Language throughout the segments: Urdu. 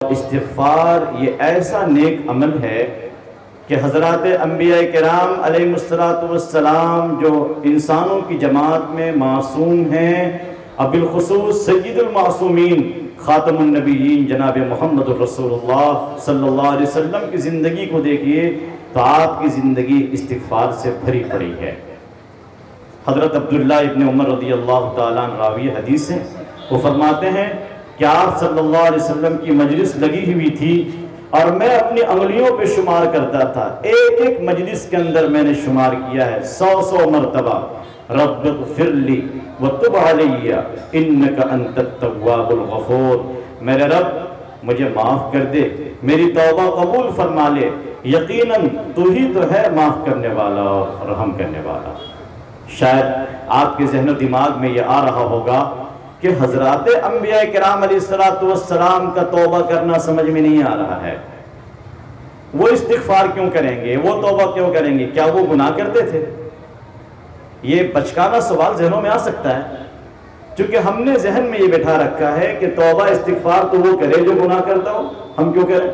استغفار یہ ایسا نیک عمل ہے کہ حضرات انبیاء کرام علیہ السلام جو انسانوں کی جماعت میں معصوم ہیں، اب بالخصوص سید المعصومین خاتم النبیین جناب محمد الرسول اللہ صلی اللہ علیہ وسلم کی زندگی کو دیکھیے تو آپ کی زندگی استغفار سے بھری پڑی ہے۔ حضرت عبداللہ ابن عمر رضی اللہ تعالیٰ عنہ راوی حدیث ہیں، وہ فرماتے ہیں کہ آپ صلی اللہ علیہ وسلم کی مجلس لگی ہوئی تھی اور میں اپنی انگلیوں پہ شمار کرتا تھا، ایک ایک مجلس کے اندر میں نے شمار کیا ہے 100 مرتبہ، رب اغفر لی وتب علی انک انت التواب الغفور، میرے رب مجھے معاف کر دے، میری توبہ قبول فرما لے، یقیناً تو ہی تو ہے معاف کرنے والا اور رحم کرنے والا۔ شاید آپ کے ذہن و دماغ میں یہ آ رہا ہوگا کہ حضرات انبیاء کرام علیہ السلام کا توبہ کرنا سمجھ میں نہیں آ رہا ہے، وہ استغفار کیوں کریں گے، وہ توبہ کیوں کریں گے، کیا وہ گناہ کرتے تھے؟ یہ بچکانہ سوال ذہنوں میں آ سکتا ہے، چونکہ ہم نے ذہن میں یہ بٹھا رکھا ہے کہ توبہ استغفار تو وہ کرے جو گناہ کرتا ہو، ہم کیوں کریں؟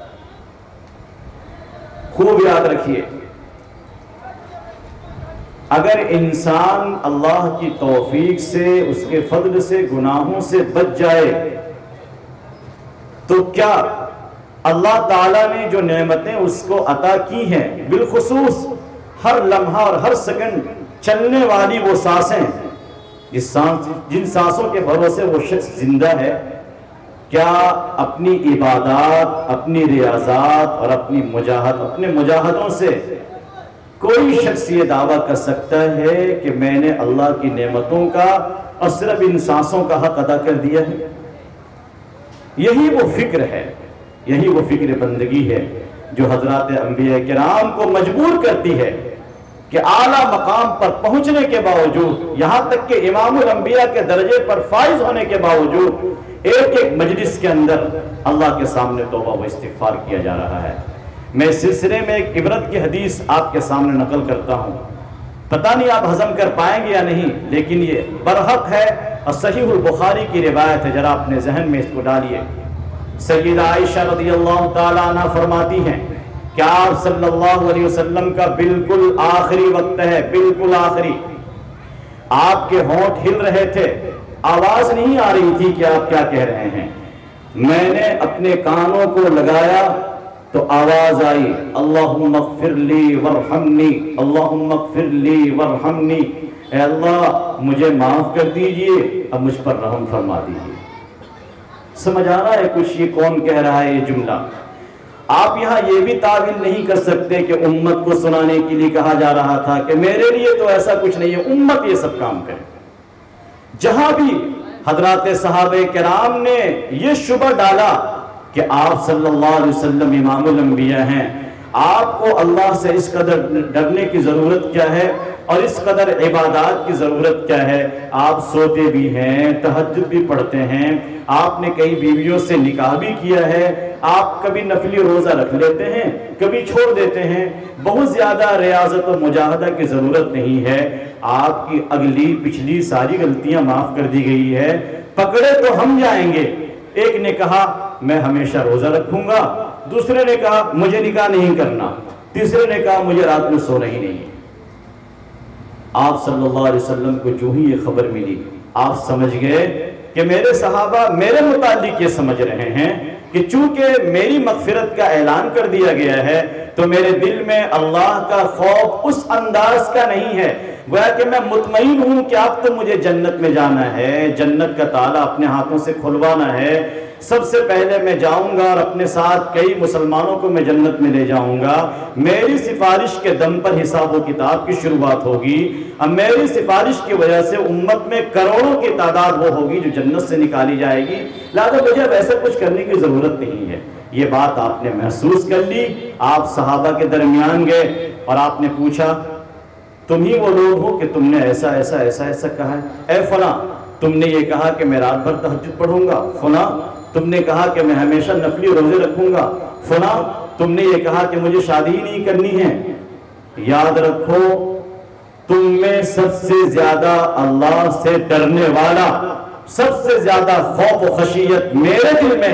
خوب یاد رکھیے، اگر انسان اللہ کی توفیق سے، اس کے فضل سے گناہوں سے بچ جائے تو کیا اللہ تعالیٰ نے جو نعمتیں اس کو عطا کی ہیں، بالخصوص ہر لمحہ اور ہر سیکنڈ چلنے والی وہ سانسیں، جن سانسوں کے بھروسے وہ شخص زندہ ہے، کیا اپنی عبادات، اپنی ریاضات اور اپنے مجاہدوں سے کوئی شخص یہ دعویٰ کر سکتا ہے کہ میں نے اللہ کی نعمتوں کا اور صرف ان سانسوں کا حق ادا کر دیا ہے؟ یہی وہ فکر ہے، یہی وہ فکر بندگی ہے جو حضرات انبیاء کرام کو مجبور کرتی ہے کہ اعلیٰ مقام پر پہنچنے کے باوجود، یہاں تک کہ امام الانبیاء کے درجے پر فائز ہونے کے باوجود، ایک ایک مجلس کے اندر اللہ کے سامنے توبہ و استغفار کیا جا رہا ہے۔ میں اس سلسلے میں ایک عبرت کی حدیث آپ کے سامنے نقل کرتا ہوں، پتہ نہیں آپ ہضم کر پائیں گے یا نہیں، لیکن یہ برحق ہے اور صحیح البخاری کی روایت ہے، ذرا اپنے ذہن میں اس کو ڈالیے۔ سیدہ عائشہ رضی اللہ تعالیٰ عنہ فرماتی ہیں کہ آپ صلی اللہ علیہ وسلم کا بالکل آخری وقت ہے، بالکل آخری، آپ کے ہونٹ ہل رہے تھے، آواز نہیں آ رہی تھی کہ آپ کیا کہہ رہے ہیں، میں نے اپنے کانوں کو لگایا تو آواز آئی، اللہم اغفر لی ورحمنی، اللہم اغفر لی ورحمنی، اے اللہ مجھے معاف کر دیجئے، اب مجھ پر رحم فرما دیجئے۔ سمجھ آ رہا ہے کچھ یہ کون کہہ رہا ہے یہ جملہ؟ آپ یہاں یہ بھی تعویل نہیں کر سکتے کہ امت کو سنانے کے لیے کہا جا رہا تھا کہ میرے لیے تو ایسا کچھ نہیں ہے، امت یہ سب کام کرے۔ جہاں بھی حضرات صحابہ کرام نے یہ شبہ ڈالا کہ آپ صلی اللہ علیہ وسلم امام الانبیاء ہیں، آپ کو اللہ سے اس قدر ڈرنے کی ضرورت کیا ہے اور اس قدر عبادات کی ضرورت کیا ہے؟ آپ سوتے بھی ہیں، تہجد بھی پڑھتے ہیں، آپ نے کئی بیویوں سے نکاح بھی کیا ہے، آپ کبھی نفلی روزہ رکھ لیتے ہیں، کبھی چھوڑ دیتے ہیں، بہت زیادہ ریاضت و مجاہدہ کی ضرورت نہیں ہے، آپ کی اگلی پچھلی ساری غلطیاں معاف کر دی گئی ہے، پکڑے تو ہم جائیں گے۔ ایک نے کہا میں ہمیشہ روزہ رکھوں گا، دوسرے نے کہا مجھے نکاح نہیں کرنا، تیسرے نے کہا مجھے رات میں سونا ہی نہیں ہے۔ آپ صلی اللہ علیہ وسلم کو جو ہی یہ خبر ملی، آپ سمجھ گئے کہ میرے صحابہ میرے متعلق یہ سمجھ رہے ہیں کہ چونکہ میری مغفرت کا اعلان کر دیا گیا ہے تو میرے دل میں اللہ کا خوف اس انداز کا نہیں ہے، گویا کہ میں مطمئن ہوں کہ اب تو مجھے جنت میں جانا ہے، جنت کا تالا اپنے ہاتھوں سے کھلوانا ہے، سب سے پہلے میں جاؤں گا اور اپنے ساتھ کئی مسلمانوں کو میں جنت میں لے جاؤں گا، میری سفارش کے دم پر حساب و کتاب کی شروعات ہوگی، اب میری سفارش کی وجہ سے امت میں کروڑوں کی تعداد وہ ہوگی جو جنت سے نکالی جائے گی، لہذا مجھے اب ایسا کچھ کرنے کی ضرورت نہیں ہے۔ یہ بات آپ نے محسوس کر لی، آپ صحابہ کے درمیان گئے اور آپ نے پوچھا تم ہی وہ لوگ ہو کہ تم نے ایسا ایسا ایسا ایسا کہا ہے، اے فلاں تم نے یہ کہا کہ میں رات بھر تہجد پڑھوں گا، فلاں تم نے کہا کہ میں ہمیشہ نفلی روزے رکھوں گا، فلاں تم نے یہ کہا کہ مجھے شادی ہی نہیں کرنی ہے۔ یاد رکھو تم میں سب سے زیادہ اللہ سے ڈرنے والا، سب سے زیادہ خوف و خشیت میرے دل میں ہے،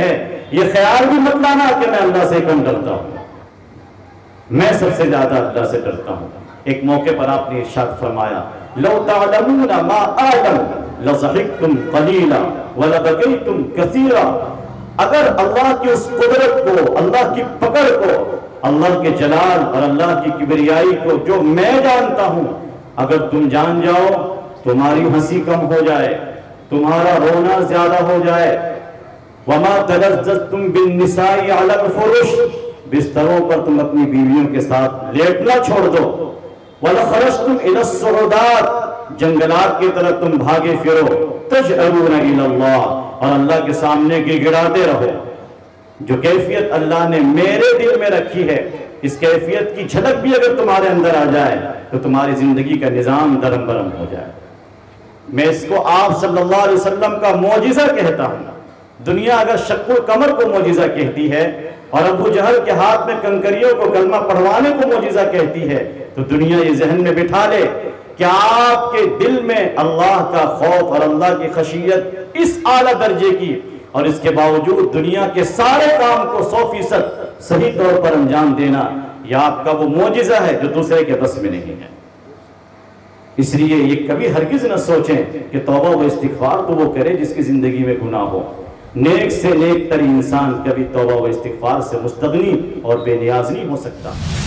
یہ خیال بھی مت لانا کہ میں اللہ سے کم ڈرتا ہوں، میں سب سے زیادہ اللہ سے ڈرتا ہوں۔ ایک موقع پر آپ نے ارشاد فرمایا لو تعلمون ما اعلم لضحكتم قليلا ولبكيتم كثيرا، اگر اللہ کی اس قدرت کو، اللہ کی پکڑ کو، اللہ کے جلال اور اللہ کی کبریائی کو جو میں جانتا ہوں، اگر تم جان جاؤ تمہاری ہنسی کم ہو جائے، تمہارا رونا زیادہ ہو جائے۔ وما تلذذتم بالنساء على الفرش، بستروں پر تم اپنی بیویوں کے ساتھ لیٹنا چھوڑ دو۔ وَلَخَرَجْتُمْ إِلَى الصُّعُودَاتِ، جنگلات کی طرف تم بھاگے پھرو۔ تَجْأَلُونَ إِلَى اللَّهِ، اور اللہ کے سامنے کی گڑاتے رہو۔ جو کیفیت اللہ نے میرے دل میں رکھی ہے، اس کیفیت کی جھلک بھی اگر تمہارے اندر آ جائے تو تمہاری زندگی کا نظام درم برم ہو جائے۔ میں اس کو آپ صلی اللہ علیہ وسلم کا معجزہ کہتا ہوں۔ دنیا اگر شق القمر کو معجزہ کہتی ہے اور ابو جہل کے ہاتھ میں کنکریوں کو کلمہ پڑھوانے کو معجزہ کہتی ہے، تو دنیا یہ ذہن میں بٹھا لے کہ آپ کے دل میں اللہ کا خوف اور اللہ کی خشیت اس اعلیٰ درجے کی، اور اس کے باوجود دنیا کے سارے کام کو 100% صحیح طور پر انجام دینا، یہ آپ کا وہ معجزہ ہے جو دوسرے کے بس میں نہیں ہے۔ اس لیے یہ کبھی ہرگز نہ سوچیں کہ توبہ و استغفار تو وہ کرے جس کی زندگی میں گناہ ہو۔ نیک سے نیک تر انسان کبھی توبہ و استغفار سے مستغنی اور بے نیاز نہیں ہو سکتا۔